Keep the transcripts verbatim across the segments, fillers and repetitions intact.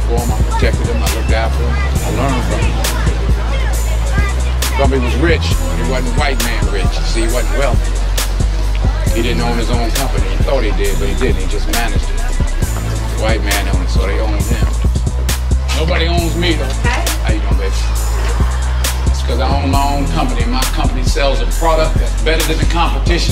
for him, I protected him, I looked after him, I learned from him. Grumpy was rich, but he wasn't white man rich. See, he wasn't wealthy. He didn't own his own company. He thought he did, but he didn't. He just managed it. The white man owned it, so they owned him. Nobody owns me, though. How you doing, baby? It's because I own my own company. My company sells a product that's better than the competition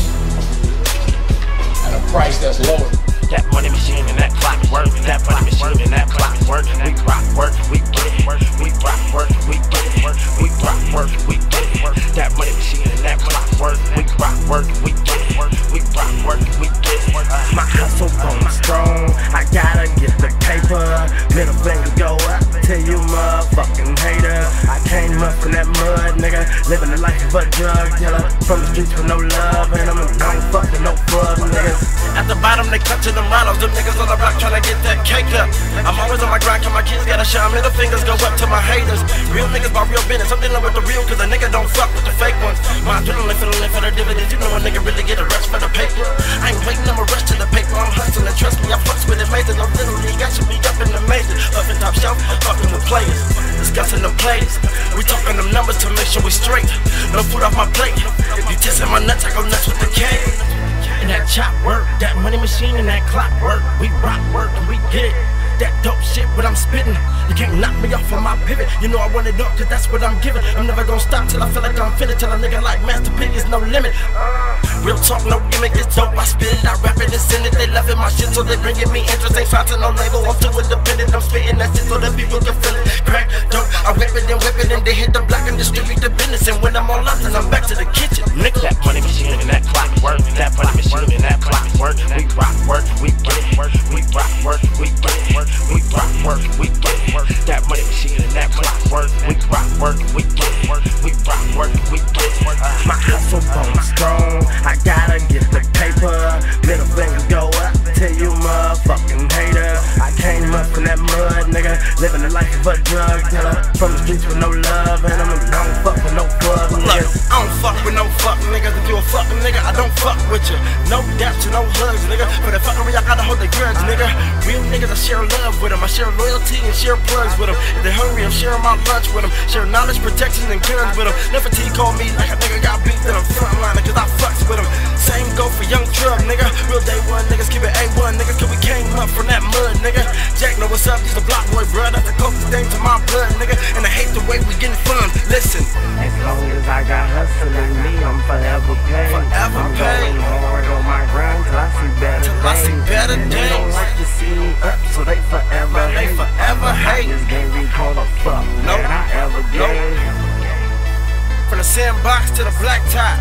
at a price that's lower. That money machine and that clock work. That money machine and that clock work. We rock work, we get it. We rock work, we get it. We rock work, we get it. That money machine and that clock work. We rock work, we get it. We rock work, we get it. My hustle going strong. I gotta get the paper. Middle finger go up to you motherfucking hater. I came up from that mud, nigga. Living the life of a drug dealer. From the streets with no love, and I'm don't fuck with no fuck niggas. At the bottom, they cut to the models. Them niggas on the block tryna get that cake up. I'm always on my grind, cause my kids gotta shine. Middle fingers go up to my haters. Real niggas by real business. I'm dealing with the real, cause a nigga don't fuck with the fake ones. My adrenaline feeling for the dividends. You know a nigga really get a rush for the paper. I ain't waiting, I'm a rush to the paper. I'm hustling, trust me, I fucks with it major. I'm literally got you be up in the major. Up in top shelf, fucking with players. Discussing them plays. We talking them numbers to make sure we straight. No food off my plate. If you testing my nuts, I go nuts with the K. And that chop work, that money machine and that clock work. We rock work and we get it. That dope shit, what I'm spitting. You can't knock me off on my pivot. You know I want it up, cause that's what I'm giving. I'm never gonna stop till I feel like I'm finished. Till a nigga like Master P is no limit. Real talk, no gimmick, it's dope. I spit it, I rap it and send it. They loving my shit, so they bringing me interest. Ain't found to no label, I'm too independent. I'm spitting that shit so that people can feel it. Crack, dope, I whip it and whip it and they hit the block and distribute the business. And when I'm all up, then I'm back to the kitchen. Nigga, that money machine and that clock work. That money machine and that clock work. We rock work, we get it. We rock work, we get it. We rock work, we get it. That money machine and that clock work. We rock work, we get it. We rock work, we get it. My hustle going strong. I gotta get the paper. Middle finger go up to you motherfucking hater. I came up from that mud, nigga. Living the life of a drug dealer. From the streets with no love, and I'm a don't fuck with no fuck niggas. I don't fuck with no fuck niggas. If you a fucking nigga, I don't fuck with you. No daps and no hugs, nigga. For the fuckery, I gotta hold the grudge, nigga. Real niggas, I share love with them. I share loyalty and share plugs with them. If they're hungry, I'm sharing my lunch with them. Share knowledge, protection, and guns with them. Never T call me like a nigga got beat, then I'm frontliner, cause I fucks with them. Same go for Young Trub, nigga. Real day one niggas, keep it A one, nigga. Cause we came up from that mud, nigga. Jack know what's up, he's a block boy, bruh. That's the closest thing to my blood, nigga. And I hate the way we getting fun. Listen. As long as I got hustle in me, I'm forever paid. Forever I'm paid. going hard on my grind till I see better Till days. I see better And days. they don't like to see me up, so they forever They hate. forever hate. This game we call a fuck Nope. that I ever Nope. gave. From the sandbox to the black top.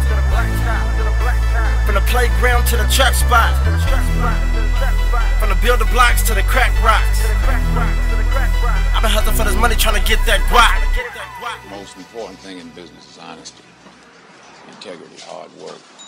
From the playground to the trap spot. From the builder blocks to the crack rocks. I've been hustling for this money trying to get that guac. The most important thing in business is honesty, integrity, hard work.